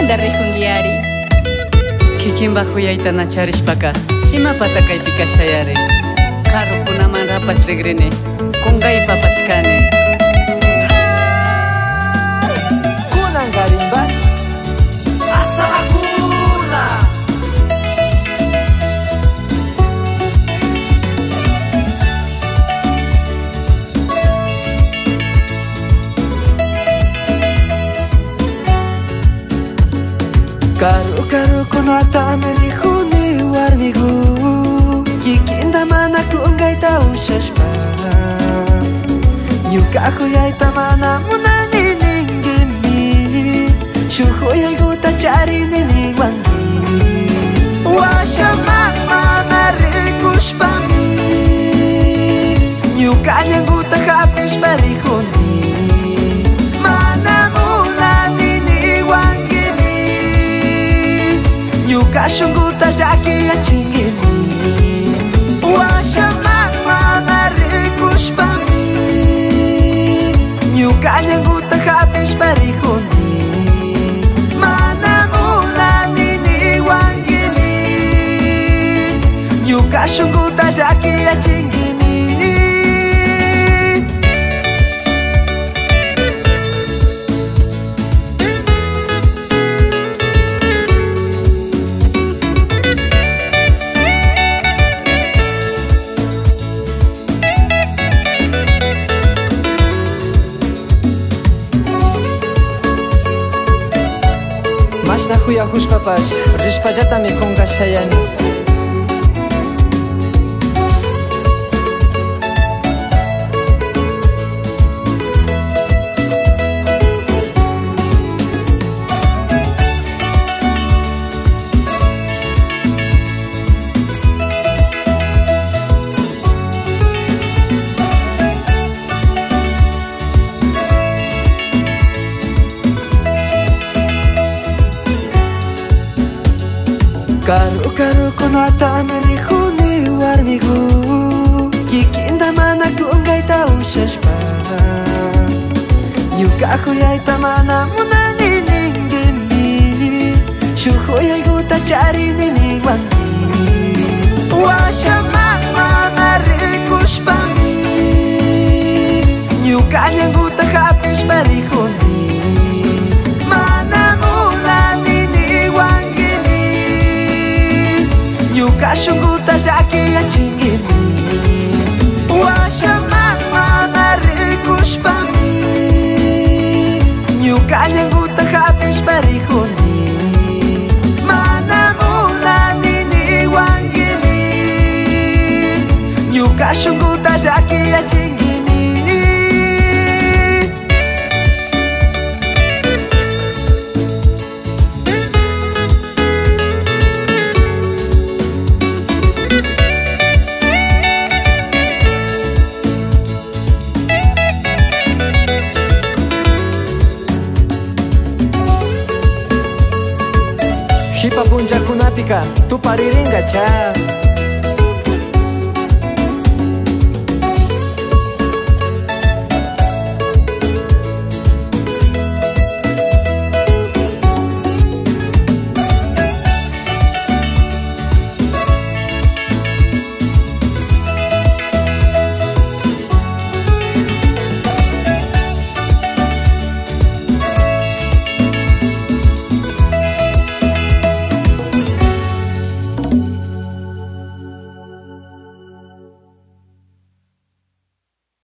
imanda rejungiari. Kikimba huyaita nacharishpaka imapata kaypi kashayari. Carro kunaman rapas regrene kungay papashkani. Kunan garimbas Asamacuna. Karo kono atameli huni warmigu Kikinda mana kungayta ushashpa Ñuka huyayta mana munaningimi Shuk huyayguta charininiwanmi Washaman mana rikushpami Ñuka ñanguta hapishpa rihuni Mana munaniniwangimi Ñuka shunguta llakiyachingimi Washaman mana rikushpami Ñuka ñanguta hapishpa rihuni Mana munaniniwangimi Ñuka shunguta llakiyachingimi Mashna huyahushpapash rishpallata mikunqa shayani Karo kono atameli huni warmigu Kikinda mana kungayta ushashpa Ñuka huyayta mana munaniningimi Shuk huyayguta charininiwanmi Washaman mana rikushpami Ñuka ñanguta hapishpa rihuni Ñuka shunguta llakiyachingimi Washaman mana rikushpami Ñuka ñanguta hapishpa rihuni Mana munaniniwangimi Ñuka shunguta llakiyachingimi Shipa punjakunapika tupariringa cha